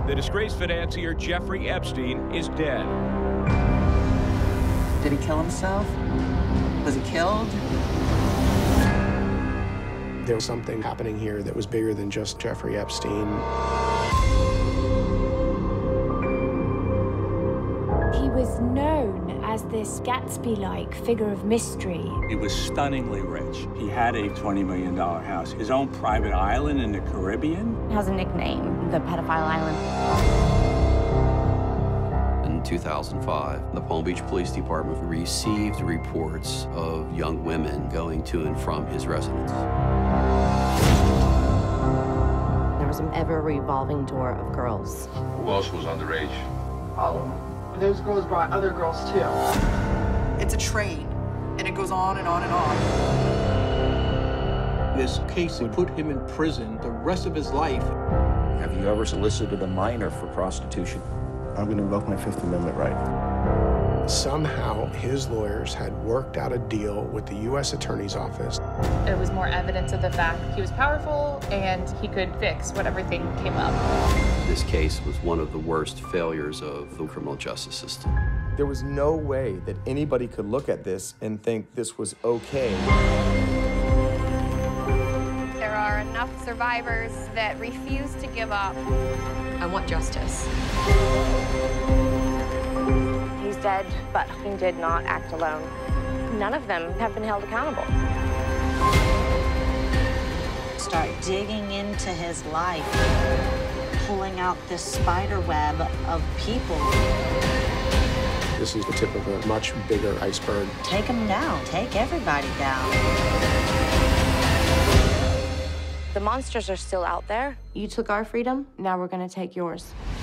The disgraced financier Jeffrey Epstein is dead. Did he kill himself? Was he killed? There was something happening here that was bigger than just Jeffrey Epstein. He was known as this Gatsby-like figure of mystery. He was stunningly rich. He had a $20 million house, his own private island in the Caribbean. He has a nickname, the Pedophile Island. In 2005, the Palm Beach Police Department received reports of young women going to and from his residence. There was an ever-revolving door of girls. Who else was underage? All of them. Those girls brought other girls, too. It's a train, and it goes on and on and on. This case would put him in prison the rest of his life. Have you ever solicited a minor for prostitution? I'm going to invoke my Fifth Amendment right. Somehow, his lawyers had worked out a deal with the U.S. Attorney's Office. It was more evidence of the fact he was powerful and he could fix what everything came up. This case was one of the worst failures of the criminal justice system. There was no way that anybody could look at this and think this was okay. There are enough survivors that refuse to give up. I want justice. He's dead, but he did not act alone. None of them have been held accountable. Start digging into his life, pulling out this spider web of people. This is the tip of a much bigger iceberg. Take them down. Take everybody down. The monsters are still out there. You took our freedom, now we're gonna take yours.